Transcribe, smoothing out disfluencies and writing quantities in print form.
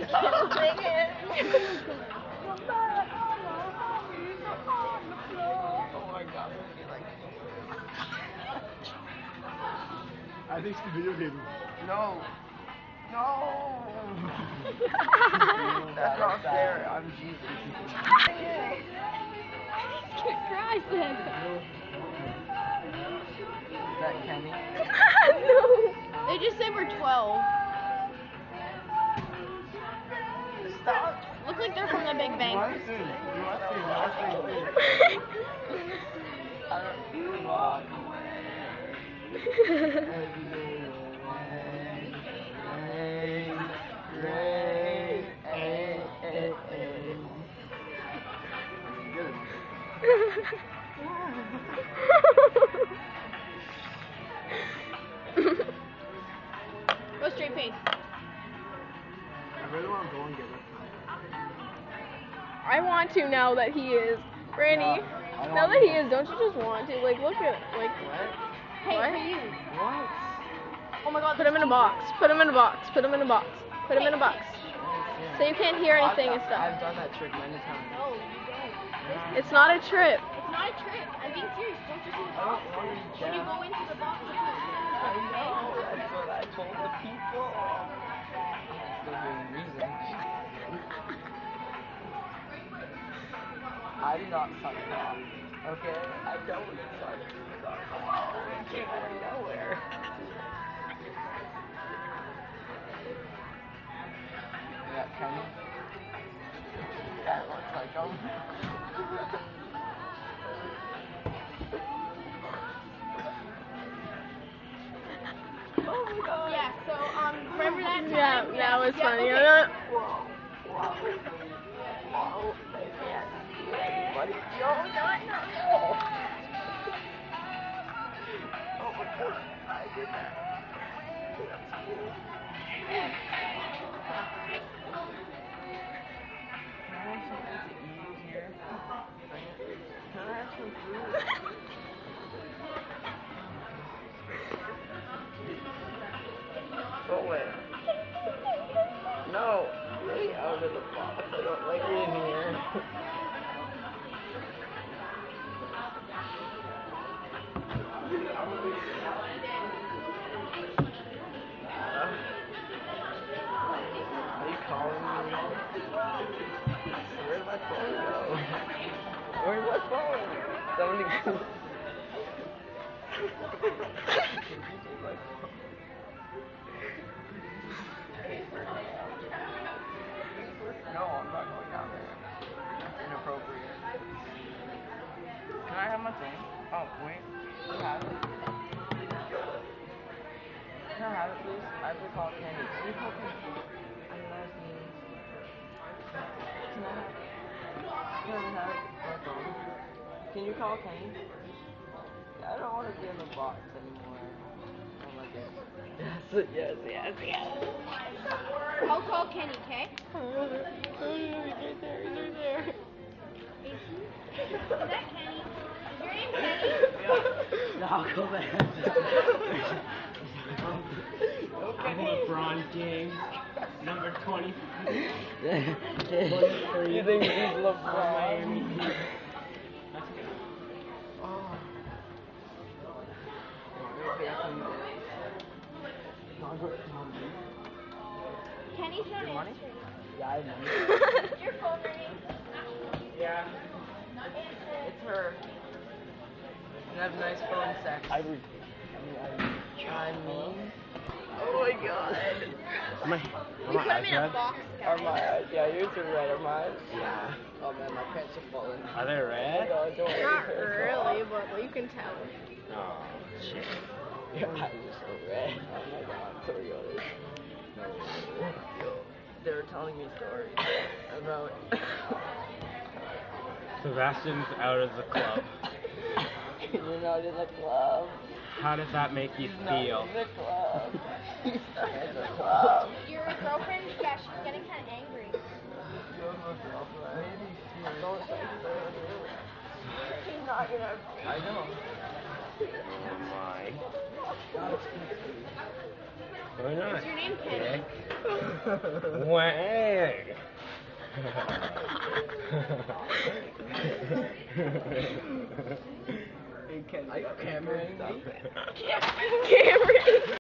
can't sing it. Oh my god. I think it's the video game. No. No. That's not fair. I'm Jesus. Christ, then. Is that Kenny? No. They just said we're 12. Stop. Look like they're from the Big Bang. You want to sing? I don't know. Go straight pace. I really want to go and get it. I want to now that he is. Brandy, now that he is, don't you just want to? Like, look at it. Like, Hey, what? for you. What? Oh my god. Put him in a box. Put him in a box. Put him in a box. Put him in a box. So you can't hear anything and stuff. I've done that trick many times. No, you don't. It's not a trip. It's not a trick. I'm being serious. Don't you see the I box? don't want to When you go into the box, it's not I know. That's what I told the people. Still giving reasons. I do not suck cock. Okay? I don't suck cock. It came out of nowhere. Yeah, Kenny. That looks like him. Oh my god. Yeah, so, remember that time? Yeah, that was funny. okay. Whoa, they can't see anybody. No. Oh my god, I did that. Can I have something to eat here? Can I have some food? Go away. No, get out of the box. I don't like it in here. Are you calling me? Where'd my phone go? Where's my phone? Somebody go. No, I'm not going down there. That's inappropriate. Can I have my thing? Oh, wait. Can I have it? Can I have it, please? I have to call Kenny. Can you call Kenny? I love you. Can I have my phone? Can you call Kenny? I don't want to be in the box anymore. Oh my god. Yes. I'll call Kenny, okay? He's right there. Is that Kenny? Is your name Kenny? No, I'll go back. I'm LeBron James, number 20. You think he's LeBron? Oh. Kenny's not Money? answering. Yeah, I have money. Is your phone ringing? Yeah. It's her. You have nice phone sex. I mean. Oh my god. We put him in a box, Are guys. my eyes? Yeah, yours are red. Are mine? Yeah. Oh man, my pants are falling. Are they red? Oh, don't worry, Not your pants really, but you can tell. Oh, shit. Your eyes are so red. Oh my god, so good. No. They were telling me stories about. Sebastian's out of the club. You're not in the club. How does that make you He's not feel? in the club. He's not in the club. Your girlfriend, yeah, she's getting kind of angry. You have a girlfriend? Don't say that. She's not gonna. I know. Oh my. Why not? Is your name Kenny? Yeah. Way. Hey, Ken, are you Cameron? Cameron.